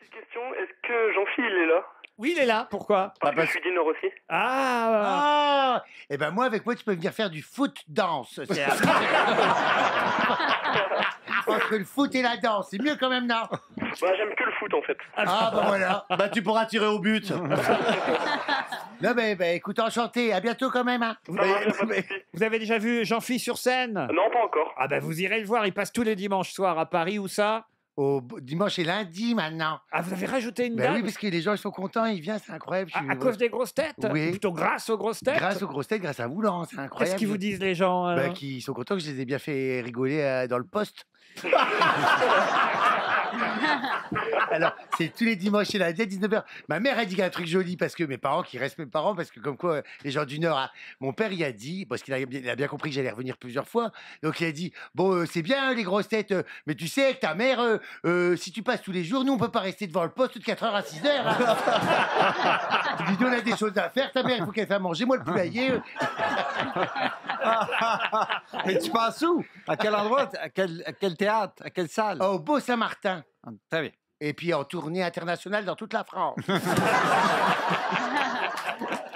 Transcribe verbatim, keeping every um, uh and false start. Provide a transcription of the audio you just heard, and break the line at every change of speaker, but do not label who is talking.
Petite question, est-ce que Jean-Philippe il est là?
Oui, il est là. Pourquoi?
Parce que je suis du Nord aussi.
Ah,
Ah et ben moi, avec moi, tu peux venir faire du foot danse. C'est un- Entre le foot et la danse, c'est mieux quand même, non?
Bah j'aime que le foot en fait.
Ah bah voilà.
Bah tu pourras tirer au but.
Non mais bah, écoute, enchanté. À bientôt quand même. Hein.
Ça marche, y a pas de souci.
vous avez déjà vu Jean-Philippe sur scène?
Non, pas encore.
Ah ben vous irez le voir, il passe tous les dimanches soirs à Paris, où ça?
Au b- dimanche et lundi maintenant.
Ah, vous avez rajouté une
Ben
date?
oui, parce que les gens ils sont contents, ils viennent, c'est incroyable. je
à,
suis-
à cause des grosses têtes?
Oui.
Ou plutôt grâce aux grosses têtes?
Grâce aux grosses têtes, grâce à vous, Laurent, c'est incroyable.
Qu'est-ce qu'ils vous disent les gens?
Ben,
alors
qui sont contents que je les ai bien fait rigoler euh, dans le poste. Alors, c'est tous les dimanches et lundi à dix-neuf heures. Ma mère a dit un truc joli parce que mes parents, qui restent mes parents, parce que comme quoi, euh, les gens du Nord, hein, mon père, il a dit, parce qu'il a, bien- il a bien compris que j'allais revenir plusieurs fois, donc il a dit, bon, euh, c'est bien les grosses têtes, euh, mais tu sais que ta mère, euh, euh, si tu passes tous les jours, nous, on peut pas rester devant le poste de quatre heures à six heures. Hein. Tu lui dis, on a des choses à faire, ta mère, il faut qu'elle fasse manger, moi, le poulailler. euh.
Mais tu passes où? À quel endroit? À quel, à quel théâtre? À quelle salle?
Au Beau-Saint-Martin.
Ah, très bien.
Et puis en tournée internationale dans toute la France.